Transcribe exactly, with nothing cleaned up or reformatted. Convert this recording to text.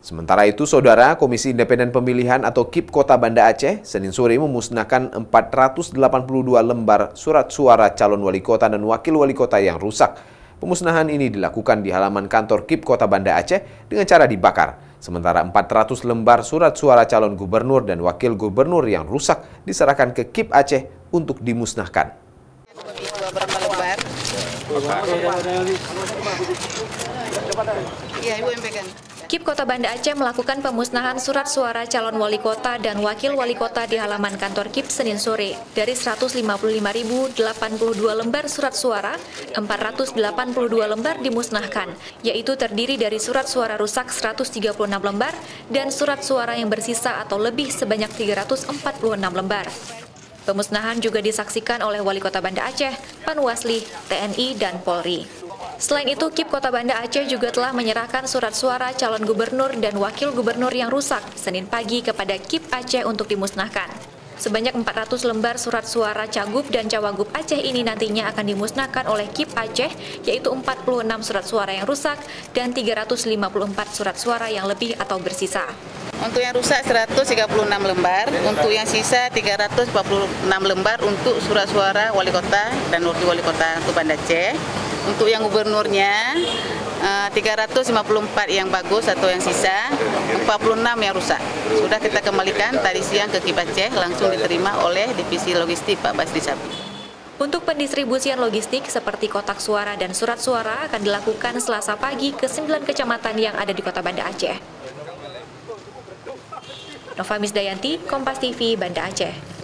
Sementara itu, Saudara, Komisi Independen Pemilihan atau K I P Kota Banda Aceh Senin sore memusnahkan empat ratus delapan puluh dua lembar surat suara calon wali kota dan wakil wali kota yang rusak. Pemusnahan ini dilakukan di halaman kantor K I P Kota Banda Aceh dengan cara dibakar. Sementara empat ratus lembar surat suara calon gubernur dan wakil gubernur yang rusak diserahkan ke K I P Aceh untuk dimusnahkan. Iya, Ibu yang pegang. K I P Kota Banda Aceh melakukan pemusnahan surat suara calon wali kota dan wakil wali kota di halaman kantor K I P Senin sore. Dari seratus lima puluh lima ribu delapan puluh dua lembar surat suara, empat ratus delapan puluh dua lembar dimusnahkan, yaitu terdiri dari surat suara rusak seratus tiga puluh enam lembar dan surat suara yang bersisa atau lebih sebanyak tiga ratus empat puluh enam lembar. Pemusnahan juga disaksikan oleh Wali Kota Banda Aceh, Panwasli, T N I, dan Polri. Selain itu, K I P Kota Banda Aceh juga telah menyerahkan surat suara calon gubernur dan wakil gubernur yang rusak Senin pagi kepada K I P Aceh untuk dimusnahkan. Sebanyak empat ratus lembar surat suara Cagup dan Cawagup Aceh ini nantinya akan dimusnahkan oleh K I P Aceh, yaitu empat puluh enam surat suara yang rusak dan tiga ratus lima puluh empat surat suara yang lebih atau bersisa. Untuk yang rusak seratus tiga puluh enam lembar, untuk yang sisa tiga ratus empat puluh enam lembar untuk surat suara wali kota dan wakil wali kota untuk Banda Aceh. Untuk yang gubernurnya tiga ratus lima puluh empat yang bagus atau yang sisa, empat puluh enam yang rusak. Sudah kita kembalikan tadi siang ke K I P Aceh, langsung diterima oleh Divisi Logistik Pak Basri Sapi. Untuk pendistribusian logistik seperti kotak suara dan surat suara akan dilakukan Selasa pagi ke sembilan kecamatan yang ada di Kota Banda Aceh. Nova Misdayanti, Kompas T V, Banda Aceh.